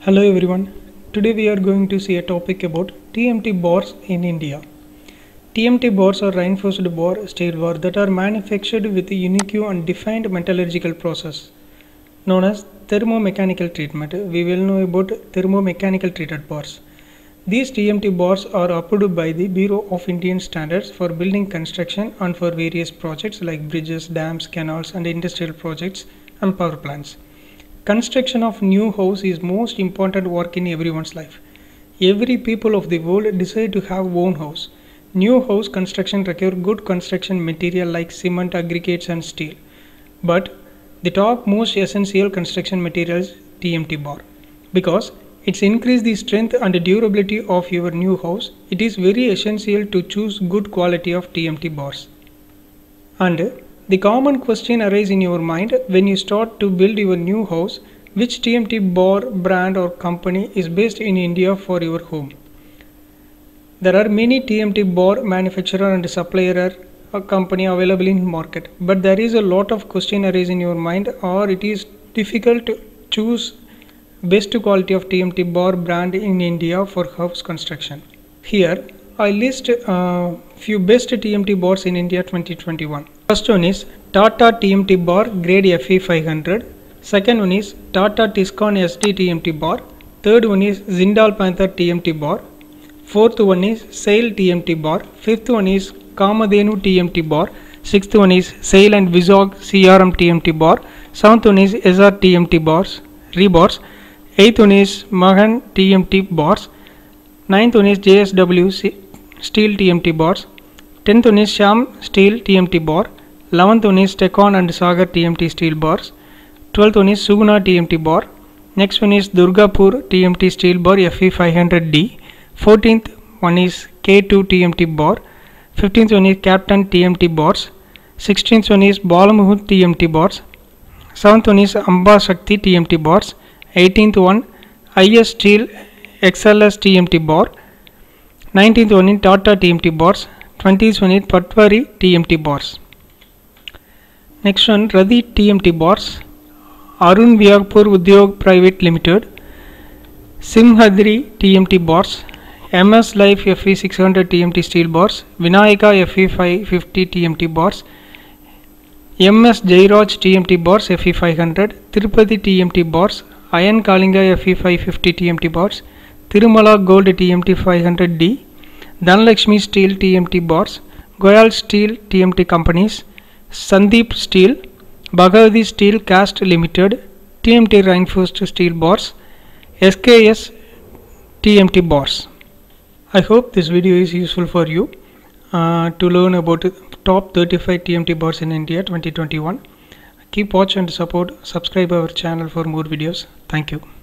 Hello everyone. Today we are going to see a topic about TMT bars in India. TMT bars are reinforced bar steel bars that are manufactured with a unique and defined metallurgical process known as thermomechanical treatment. We will know about thermomechanical treated bars. These TMT bars are approved by the Bureau of Indian Standards for building construction and for various projects like bridges, dams, canals and industrial projects and power plants. Construction of new house is most important work in everyone's life. Every people of the world decide to have own house. New house construction require good construction material like cement, aggregates and steel. But the top most essential construction material is TMT bar. Because it's increase the strength and durability of your new house, it is very essential to choose good quality of TMT bars. And the common question arises in your mind when you start to build your new house, which TMT bar brand or company is based in India for your home. There are many TMT bar manufacturer and supplier company available in market, but there is a lot of question arise in your mind, or it is difficult to choose best quality of TMT bar brand in India for house construction. Here I list few best TMT bars in India 2021. First one is Tata TMT bar grade FE500. Second one is Tata Tiscon SD TMT bar. Third one is Jindal Panther TMT bar. Fourth one is Sail TMT bar. Fifth one is Kamadhenu TMT bar. Sixth one is Sail and Vizag CRM TMT bar. Seventh one is SR TMT bars, rebars. Eighth one is Mahan TMT bars. Ninth one is JSW Steel TMT bars. 10th one is Sham Steel TMT bar. 11th one is Tekon and Sagar TMT steel bars. 12th one is Suguna TMT bar. Next one is Durgapur TMT steel bar FE500D. 14th one is K2 TMT bar. 15th one is Captain TMT bars. 16th one is Balamuhud TMT bars. 7th one is Amba Shakti TMT bars. 18th one IS Steel XLS TMT bar. 19th one is Tata TMT bars. 20th one is Patwari TMT bars. Next one Radhi TMT bars. Arun Vyagpur Udyog Private Limited. Simhadri TMT bars. MS Life FE600 TMT steel bars. Vinayaka FE550 TMT bars. MS Jairaj TMT bars FE500. Tirupati TMT bars. Iron Kalinga FE550 TMT bars. Tirumala Gold TMT 500D. Dhanlakshmi Steel TMT bars. Goyal Steel TMT companies. Sandeep Steel. Bhagavati Steel Cast Limited. TMT reinforced steel bars. SKS TMT bars. I hope this video is useful for you to learn about top 35 TMT bars in India 2021. Keep watch and support. Subscribe our channel for more videos. Thank you.